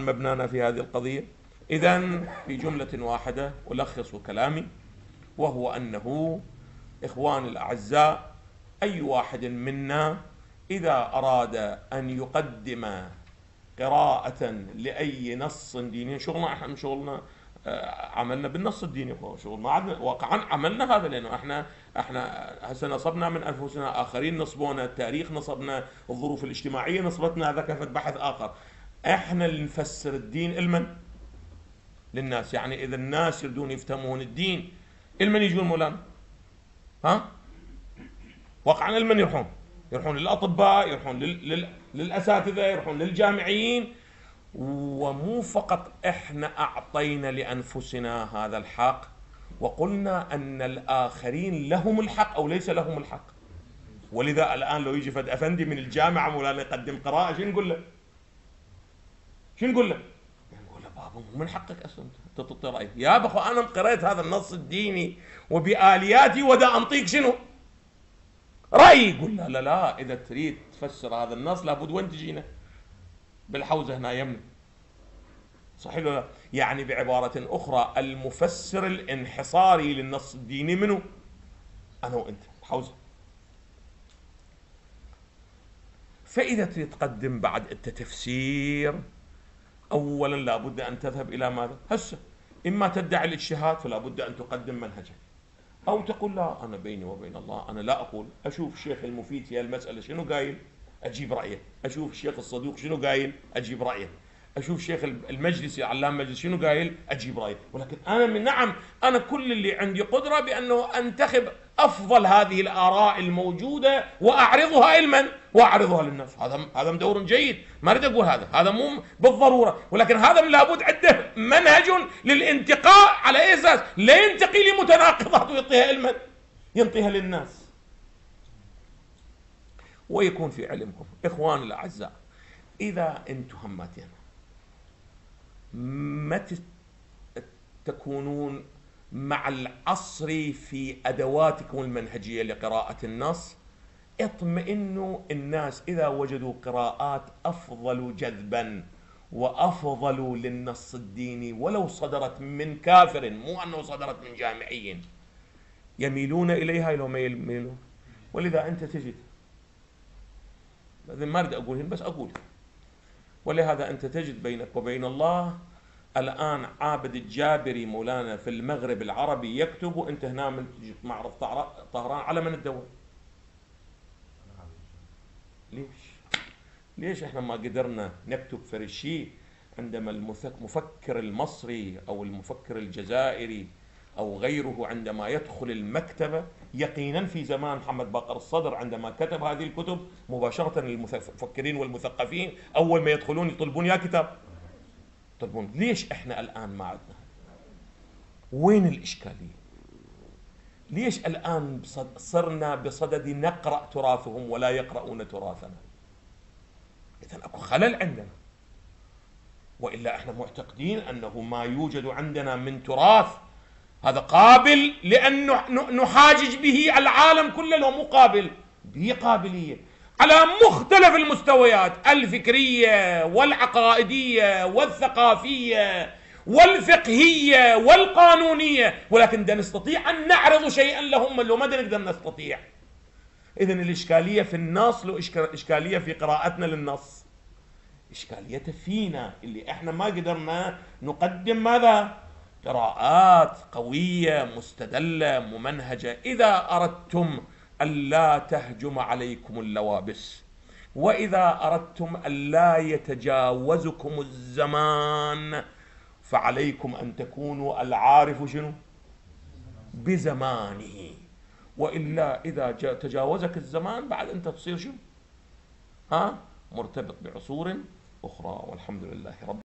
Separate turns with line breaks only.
مبنانا في هذه القضية. إذن في جملة واحدة ألخص كلامي، وهو أنه إخواني الأعزاء، أي واحد منا إذا أراد أن يقدم قراءة لأي نص ديني، شغلنا احنا من شغلنا عملنا بالنص الديني، شغل ما عدنا واقعا عملنا هذا، لأنه احنا هسه نصبنا من أنفسنا، آخرين نصبونا، التاريخ نصبنا، الظروف الاجتماعية نصبتنا، هذا كفت بحث آخر. احنا اللي نفسر الدين علما للناس. يعني إذا الناس يريدون يفهمون الدين علما يجون مولانا، ها واقعا علما يروحون للأطباء، يروحون للأساتذة، يروحون للجامعيين. ومو فقط احنا أعطينا لأنفسنا هذا الحق وقلنا أن الآخرين لهم الحق أو ليس لهم الحق. ولذا الآن لو يجي فد أفندي من الجامعة مولانا يقدم قراءة، شو نقول له؟ نقول له بابا مو من حقك أصلا تعطي رأيك. يا بخو أنا قرأت هذا النص الديني وبآلياتي ودا أنطيك شنو؟ رأيي. يقول لا إذا تريد تفسر هذا النص لابد وين تجينا؟ بالحوزة هنا يمنا. صحيح ولا لا؟ يعني بعبارة أخرى المفسر الانحصاري للنص الديني منو؟ أنا وأنت الحوزة. فإذا تريد تقدم بعد أنت تفسير، أولا لابد أن تذهب إلى ماذا؟ هسه إما تدعي الاجتهاد فلا بد أن تقدم منهجك، أو تقول لا أنا بيني وبين الله أنا لا أقول، أشوف الشيخ المفيد في المسألة شنو قايل أجيب رأيه، أشوف الشيخ الصدوق شنو قايل أجيب رأيه، أشوف الشيخ المجلسي علام مجلس شنو قايل أجيب رأيه. ولكن أنا أنا كل اللي عندي قدرة بأنه أنتخب أفضل هذه الآراء الموجودة وأعرضها علما وأعرضها للناس. هذا دور جيد، ما أريد أقول هذا مو بالضرورة، ولكن هذا لابد عنده منهج للانتقاء على أي أساس؟ لا ينتقي لمتناقضات ويعطيها علما، ينطيها للناس. ويكون في علمكم إخواني الأعزاء، إذا أنتم هماتين متى تكونون مع العصر في أدواتكم المنهجية لقراءة النص، اطمئنوا الناس إذا وجدوا قراءات أفضل جذبا وأفضل للنص الديني ولو صدرت من كافر، مو أنه صدرت من جامعيين، يميلون إليها لو ما يميلون. ولذا أنت تجد، ما أريد أقولهم بس أقول، ولهذا أنت تجد بينك وبين الله الآن عابد الجابري مولانا في المغرب العربي يكتب، وأنت هنا من معرض طهران على من الدول. ليش احنا ما قدرنا نكتب فرشي عندما المفكر المصري أو المفكر الجزائري أو غيره عندما يدخل المكتبة، يقينا في زمان محمد باقر الصدر عندما كتب هذه الكتب مباشرة المفكرين والمثقفين أول ما يدخلون يطلبون يا كتاب يطلبون. ليش احنا الآن ما عندنا؟ وين الإشكالية؟ ليش الآن صرنا بصدد نقرأ تراثهم ولا يقرؤون تراثنا؟ إذن أكو خلل عندنا، وإلا احنا معتقدين أنه ما يوجد عندنا من تراث هذا قابل لأن نحاجج به العالم كله، لو مو قابل به قابلية على مختلف المستويات الفكرية والعقائدية والثقافية والفقهية والقانونية، ولكن دا نستطيع أن نعرض شيئا لهم لو ما نقدر نستطيع. إذن الإشكالية في النص، لو إشكالية في قراءتنا للنص، إشكالية فينا اللي إحنا ما قدرنا نقدم ماذا؟ قراءات قوية مستدلة ممنهجة. إذا أردتم ألا تهجم عليكم اللوابس، وإذا أردتم ألا يتجاوزكم الزمان، فعليكم أن تكونوا العارف شنو؟ بزمانه. وإلا إذا تجاوزك الزمان بعد أنت تصير شنو؟ مرتبط بعصور أخرى. والحمد لله رب